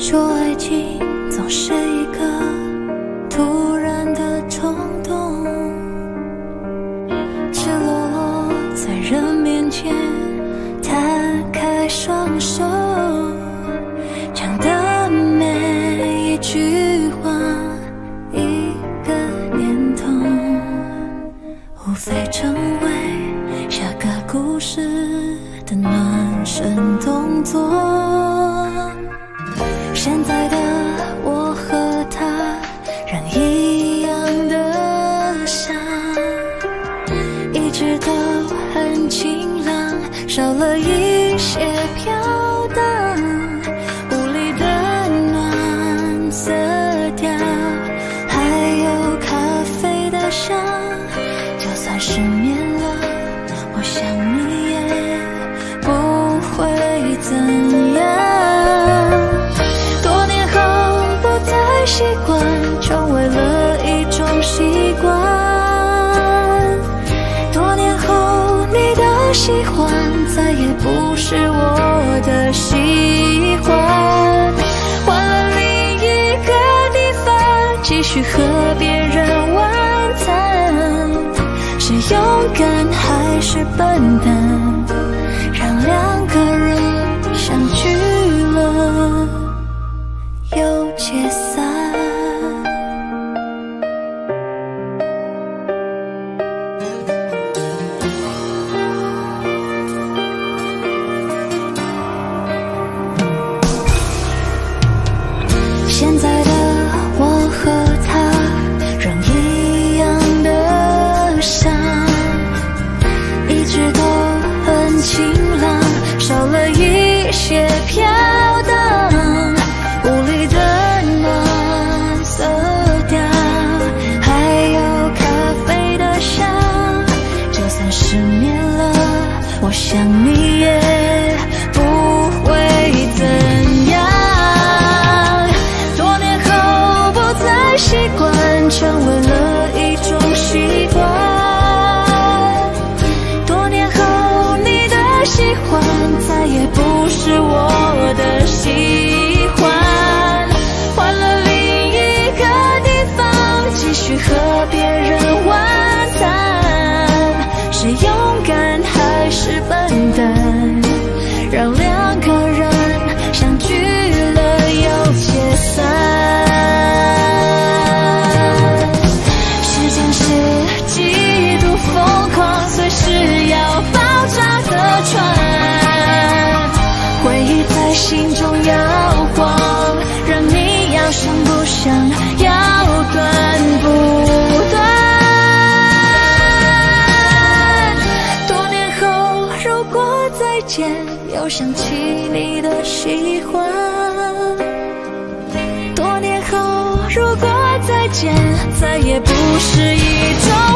说爱情总是一个突然的冲动，赤裸裸在人面前摊开双手，讲的每一句话一个念头，无非成为下个故事的暖身动作。现在的我和他仍一样的傻，一直都很晴朗，少了一些飘荡，屋里的暖色调，还有咖啡的香，就算失眠了，我想你也不会怎样。习惯成为了一种习惯，多年后你的喜欢再也不是我的喜欢，换了另一个地方继续和别人晚餐，是勇敢还是笨蛋，让两个人相聚了又解散。现在的我和他仍一样的傻，一直都很晴朗，少了一些飘荡，屋里的暖色调，还有咖啡的香，就算失眠了，我想你也不会怎样。习惯成为了一种习惯，多年后你的喜欢再也不是我的喜欢，换了另一个地方继续和别人晚餐，是勇敢还是笨蛋，让两个人相聚了又解散。随时要爆炸的船，回忆在心中摇晃，让你要想不想，要断不断。多年后如果再见，又想起你的喜欢，多年后如果再见，再也不是一种